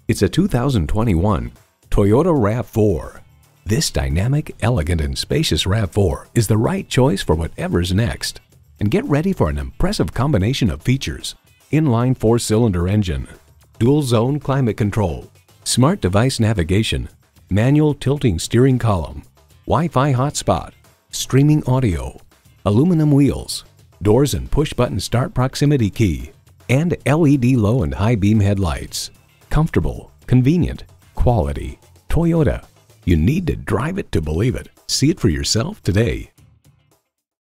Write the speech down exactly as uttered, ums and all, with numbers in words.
It's a two thousand twenty-one Toyota RAV four. This dynamic, elegant, and spacious RAV four is the right choice for whatever's next. And get ready for an impressive combination of features: inline four-cylinder engine, dual-zone climate control, smart device navigation, manual tilting steering column, Wi-Fi hotspot, streaming audio, aluminum wheels, doors and push-button start proximity key, and L E D low and high beam headlights. Comfortable, convenient, quality. Toyota. You need to drive it to believe it. See it for yourself today.